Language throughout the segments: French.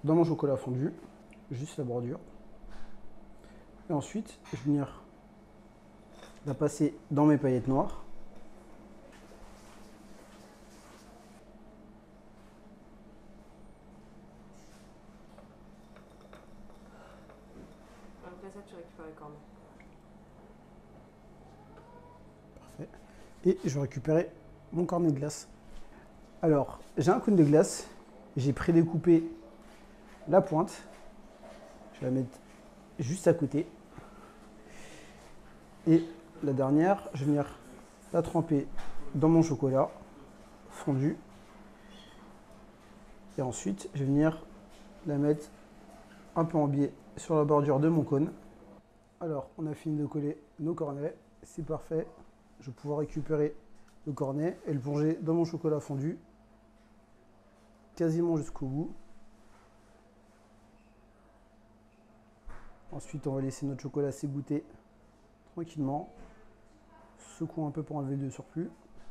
dans mon chocolat fondu, juste la bordure. Et ensuite, je vais venir la passer dans mes paillettes noires. Après ça, tu récupères les cornets. Parfait. Et je vais récupérer mon cornet de glace. Alors, j'ai un cône de glace. J'ai prédécoupé la pointe. Je vais la mettre juste à côté. Et la dernière, je vais venir la tremper dans mon chocolat fondu. Et ensuite, je vais venir la mettre un peu en biais sur la bordure de mon cône. Alors, on a fini de coller nos cornets. C'est parfait. Je vais pouvoir récupérer le cornet et le plonger dans mon chocolat fondu quasiment jusqu'au bout. Ensuite, on va laisser notre chocolat s'égoutter tranquillement. Secouons un peu pour enlever le surplus.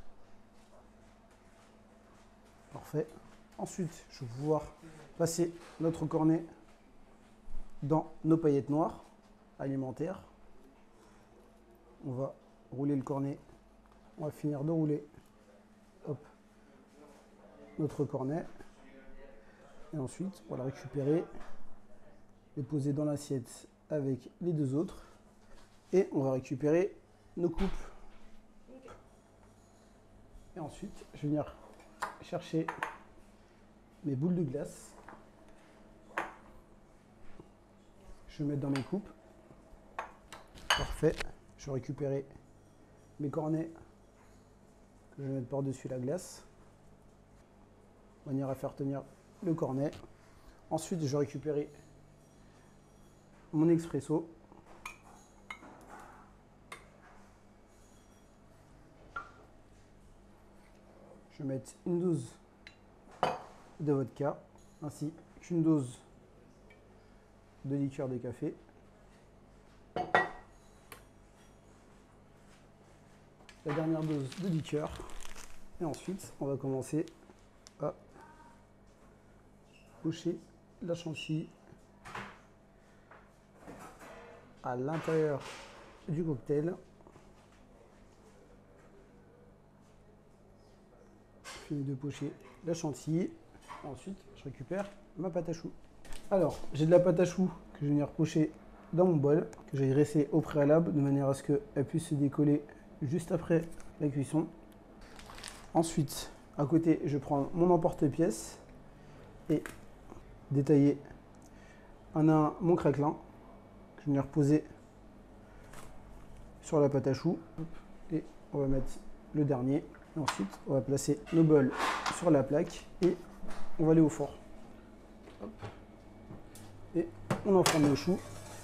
Parfait. Ensuite, je vais pouvoir passer notre cornet dans nos paillettes noires alimentaires. On va rouler le cornet. On va finir de rouler, hop, notre cornet. Et ensuite, on va le récupérer, les poser dans l'assiette avec les deux autres. Et on va récupérer nos coupes. Et ensuite, je vais venir chercher mes boules de glace. Je vais mettre dans mes coupes. Parfait. Je vais récupérer mes cornets que je vais mettre par-dessus la glace. De manière à faire tenir le cornet. Ensuite, je vais récupérer mon expresso. Je vais mettre une dose de vodka ainsi qu'une dose de liqueur de café. La dernière dose de liqueur. Et ensuite, on va commencer à pocher la chantilly à l'intérieur du cocktail. Je finis de pocher la chantilly. Ensuite, je récupère ma pâte à choux. Alors, j'ai de la pâte à choux que je vais venir pocher dans mon bol, que j'ai graissé au préalable, de manière à ce qu'elle puisse se décoller juste après la cuisson. Ensuite, à côté, je prends mon emporte-pièce et détailler un à un mon craquelin que je vais venir poser sur la pâte à choux. Et on va mettre le dernier. Et ensuite, on va placer nos bols sur la plaque et on va aller au four. Hop. Et on enfourne nos choux.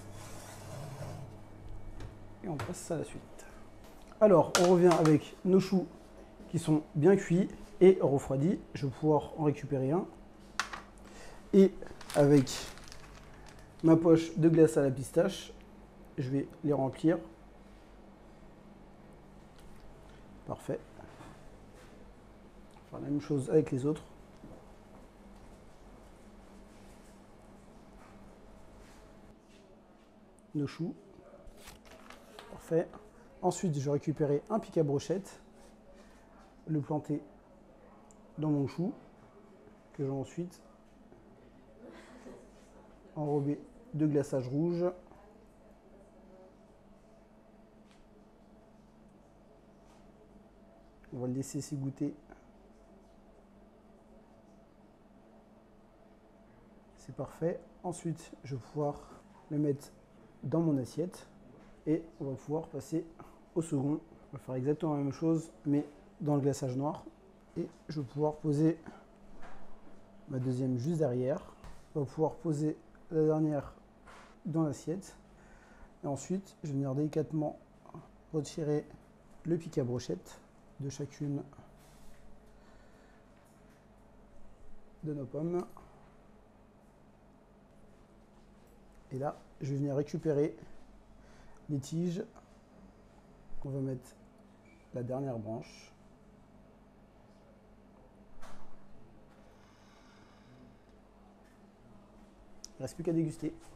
Et on passe à la suite. Alors, on revient avec nos choux qui sont bien cuits et refroidis. Je vais pouvoir en récupérer un. Et avec ma poche de glace à la pistache, je vais les remplir. Parfait. On va faire la même chose avec les autres. Nos choux. Parfait. Ensuite, je vais récupérer un pic à brochette, le planter dans mon chou, que je vais ensuite enrober de glaçage rouge. On va le laisser s'égoutter. C'est parfait. Ensuite, je vais pouvoir le mettre dans mon assiette et on va pouvoir passer au second. On va faire exactement la même chose, mais dans le glaçage noir. Et je vais pouvoir poser ma deuxième juste derrière. On va pouvoir poser la dernière dans l'assiette. Et ensuite, je vais venir délicatement retirer le pic à brochette de chacune de nos pommes. Et là, je vais venir récupérer les tiges qu'on va mettre la dernière branche. Il ne reste plus qu'à déguster.